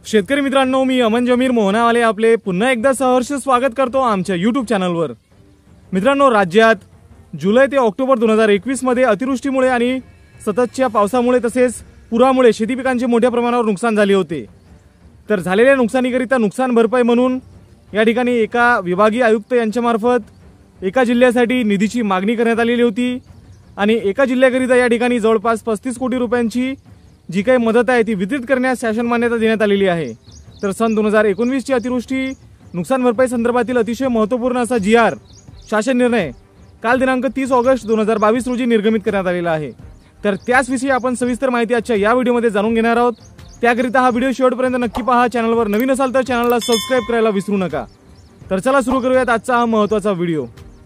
शेतकरी मित्रांनो, मी अमन जमीर मोहनावाले आपले पुन्हा एकदा सहर्ष स्वागत करतो आमच्या यूट्यूब चॅनलवर। मित्रांनो, राज्यात जुलै ते ऑक्टोबर 2021 मध्ये अतिवृष्टीमुळे आणि सततच्या पावसामुळे तसेच पुरामुळे शेती पिकांचे मोठ्या प्रमाणावर नुकसान झाले होते। तर झालेल्या नुकसानीकरिता नुकसान भरपाई म्हणून या ठिकाणी एका विभागीय आयुक्त यांच्यामार्फत एका जिल्ह्यासाठी निधीची मागणी करण्यात आलेली होती आणि एका जिल्ह्याकरिता या ठिकाणी जवळपास 35 कोटी रुपयांची जी काही मदत आहे ती वितरित करण्यास शासन मान्यता देण्यात आलेली आहे। तर सन 2019 ची अतिवृष्टी नुकसान भरपाई संदर्भातील अतिशय महत्त्वपूर्ण असा GR शासन निर्णय काल दिनांक 30 ऑगस्ट 2022 रोजी निर्गमित करण्यात आलेला आहे। तर त्याच विषयी आपण सविस्तर माहिती आजच्या या व्हिडिओमध्ये जाणून घेणार आहोत। त्याकरिता हा व्हिडिओ शेवटपर्यंत नक्की पहा। चॅनलवर नवीन असाल तर चॅनलला सबस्क्राइब करायला विसरू नका। तर चला सुरू करूयात आजचा हा महत्त्वाचा व्हिडिओ।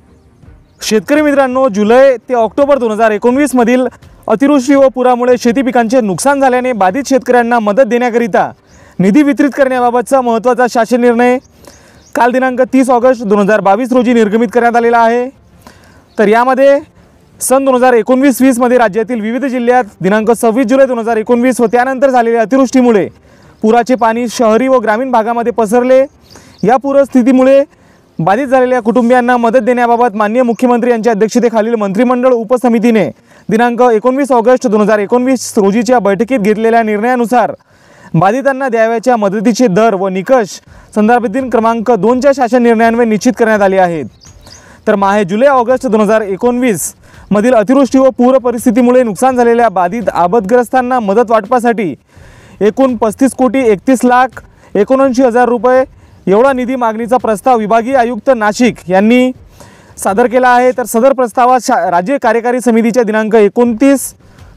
शेतकरी मित्रांनो, जुलै ते ऑक्टोबर 2019 मधील अतिवृष्टी व पुरामुळे शेती पिकांचे नुकसान झाल्याने बाधित शेतकऱ्यांना मदत देण्याकरिता निधी वितरित करण्याबाबतचा महत्त्वाचा शासन निर्णय काल दिनांक 30 ऑगस्ट 2022 रोजी निर्गमित करण्यात आलेला आहे। तर यामध्ये सन 2019-20 मध्ये राज्यातील विविध जिल्ह्यात दिनांक 26 जुलै 2019 व त्यानंतर झालेल्या अतिवृष्टीमुळे पुराचे पाणी शहरी व ग्रामीण भागामध्ये पसरले। या पूरस्थितीमुळे बाधित झालेल्या कुटुंबियांना मदत देण्याबाबत माननीय मुख्यमंत्री यांच्या अध्यक्षतेखालील मंत्रिमंडळ उपसमितीने दिनांक 19 ऑगस्ट 2019 रोजीच्या बैठकीत घेतलेल्या निर्णयानुसार बाधितांना द्यावयाच्या मदतीचे दर व निकष संदर्भातील क्रमांक 2च्या शासन निर्णयान्वये निश्चित करण्यात आले आहेत। तर माहे जुलै ऑगस्ट 2019 मधील अतिवृष्टी व पूर परिस्थितीमुळे नुकसान झालेल्या बाधित आपदग्रस्तांना मदत वाटपासाठी एकूण 35 कोटी 31 लाख 79,000 रुपये एवढा निधी मागणीचा प्रस्ताव विभागीय आयुक्त नाशिक यांनी सादर केला आहे। तर सदर प्रस्तावात राज्य कार्यकारी समितीच्या दिनांक 19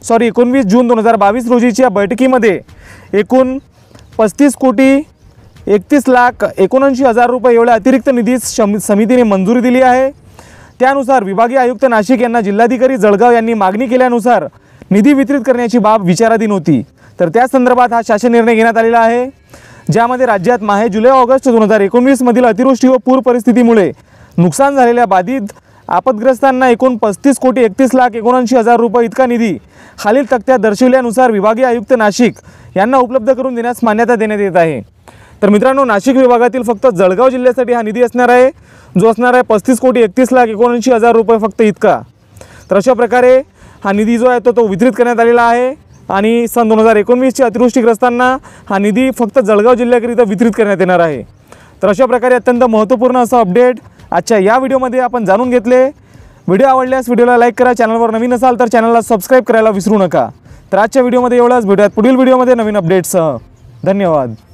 जून 2022 रोजीच्या बैठकीमध्ये एकूण 35 कोटी 31 लाख 79,000 रुपये एवढ्या अतिरिक्त निधी समितीने मंजुरी दिली आहे। त्यानुसार विभागीय आयुक्त नाशिक यांना जिल्हाधिकारी जळगाव यांनी मागणी केल्यानुसार निधी वितरित करण्याची बाब विचाराधीन होती। तर त्या संदर्भात हा शासन निर्णय घेण्यात आलेला आहे, ज्यामध्ये राज्यात माहे जुलै ऑगस्ट 2019 मधील अतिवृष्टी व पूर परिस्थितीमुळे नुकसान झालेल्या बाधित आपदग्रस्तांना एकूण 35 कोटी 31 लाख 79,000 रुपये इतका निधी खालील तक्त्यात दर्शविल्यानुसार विभागीय आयुक्त नाशिक यांना उपलब्ध करून देण्यास मान्यता देण्यात येत आहे। तर मित्रांनो, नाशिक विभागातील फक्त जळगाव जिल्ह्यासाठी हा निधी असणार आहे, जो असणार आहे 35 कोटी 31 लाख 79,000 रुपये फक्त इतका। तर अशा प्रकारे हा निधी जो आहे तो वितरित करण्यात आलेला आहे आणि सन 2019 च्या अतिवृष्टीग्रस्तांना हा निधी फक्त जळगाव जिल्ह्याकरिता वितरित करण्यात येणार आहे। तर अशा प्रकारे अत्यंत महत्त्वपूर्ण असं अपडेट आजच्या या व्हिडिओमध्ये आपण जाणून घेतले। व्हिडिओ आवडल्यास व्हिडिओला लाईक करा, चॅनलवर नवीन असाल तर चॅनलला सबस्क्राइब करायला विसरू नका। तर आजच्या व्हिडिओमध्ये एवढंच, भेटूयात पुढील व्हिडिओमध्ये नवीन अपडेट्ससह। धन्यवाद।